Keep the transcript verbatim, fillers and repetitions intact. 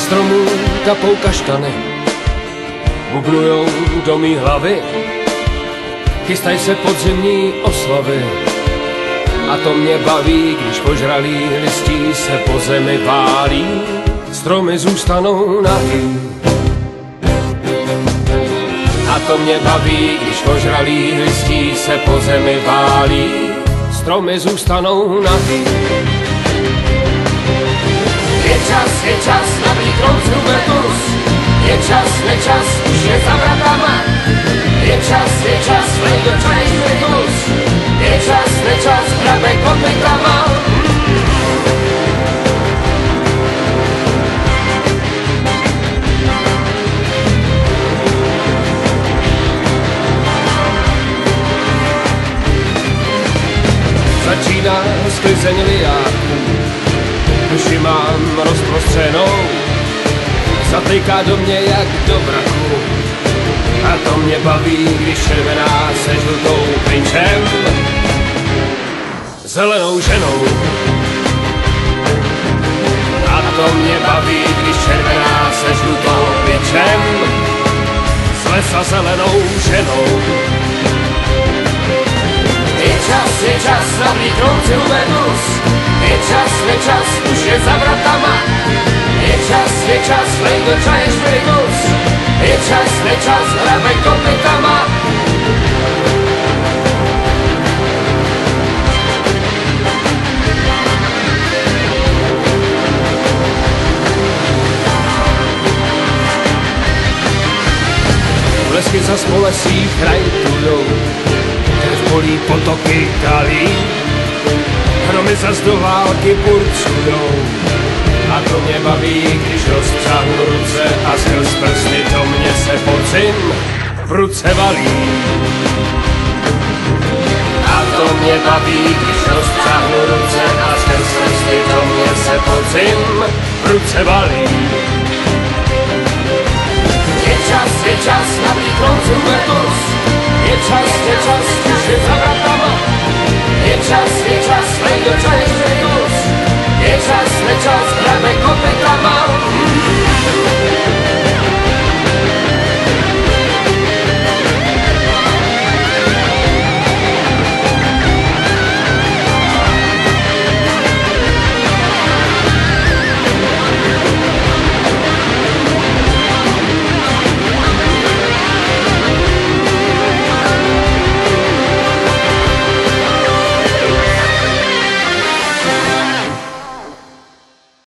stromů kapou kaštany, bublujou do mý hlavy, chystají se podzimní oslavy. A to mě baví, když požralý listí se po zemi válí, stromy zůstanou nahý. A to mě baví, když požralý listí se po zemi válí, stromy zůstanou nahý. Je čas, je čas nabít Hubertus, je čas, je čas, už je za vratama. Je čas, je čas, vlej do čaješ Hubertus, je čas, je čas, hrabe kopytama. Začíná sklizeň liáků, duši mám rozprostřenou, zatejká do mě jak do vraku. A to mě baví, když červená se žlutou prinčem, zelenou ženou. A to mě baví, když červená se žlutou prinčem, z lesa zelenou ženou. Je čas, je čas nabít Hubertus, je čas, je čas, už je za vratama. Je čas, je čas, vlej do čaje Hubertus, je čas, je čas, hrabe kopytama. Blesky za spolesí krajtujou, polí potoky kalí, hromy zas do války purcujou. A to mě baví, když rozpřáhnu ruce a skrz prsty do mě se podzim v ruce valí. A to mě baví, když rozpřáhnu ruce a skrz prsty do mě se podzim v ruce valí. Je čas, je čas nabít Hubertus, je čas, je čas,